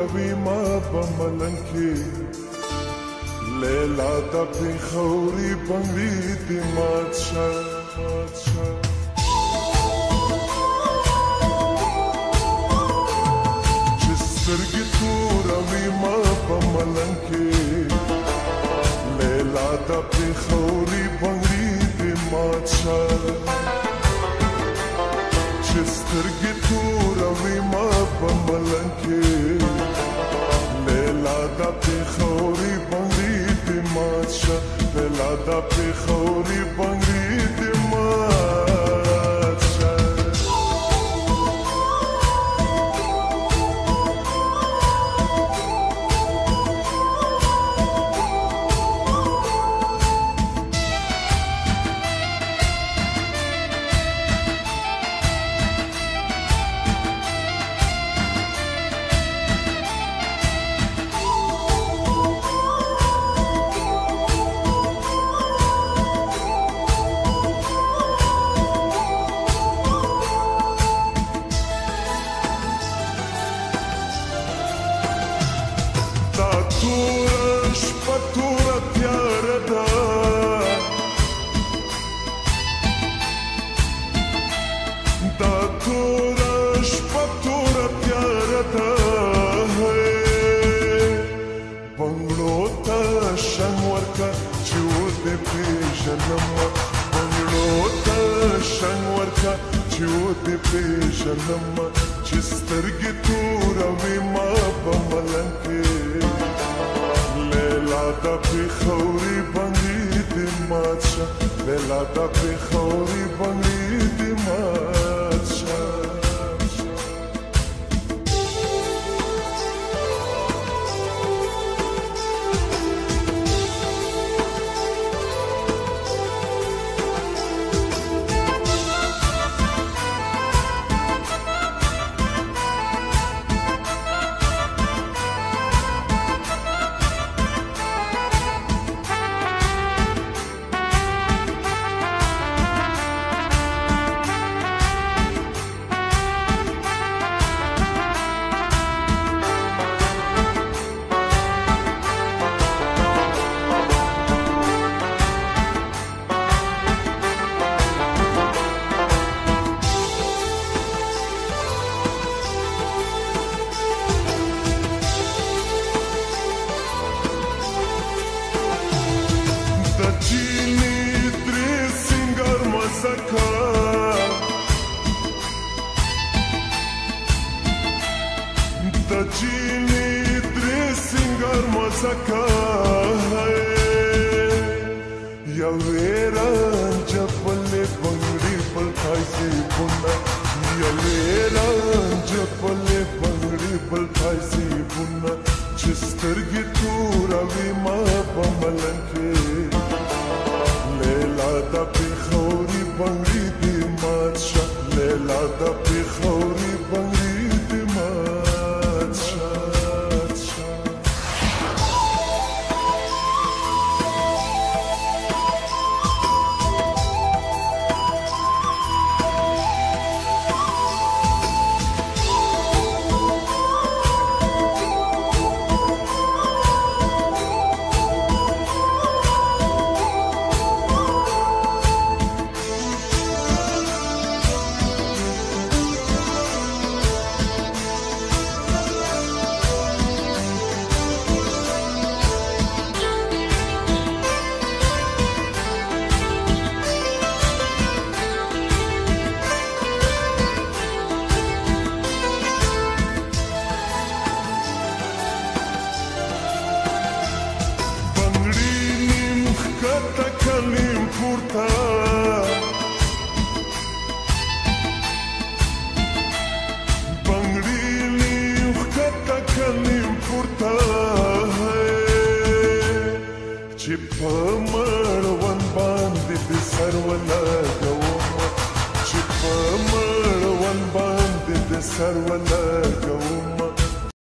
روي ما په ملنګ کې لیلا د پېښوري بنګړي دې مات شه چې سترګې توروي ما په ملنګ کې لیلا د پېښوري بنګړي دې مات شه چې سترګې توروي ما په ملنګ کې لیلا د پېښوري بنګړي دې مات شه لیلا د پېښوري بنګړي دې مات شه چې سترګې توروي ما په ملنګ کې لیلا د پېښوري بنګړي دې مات شه لیلا د پېښوري بنګړي دې مات شه چې سترګې توروي ما په ملنګ کې لیلا د پېښوري بنګړي دې مات شه لیلا د پېښوري بنګړي دې مات شه چې په مړوند باندې د سر ولګوم چې په مړوند باندې د سر ولګوم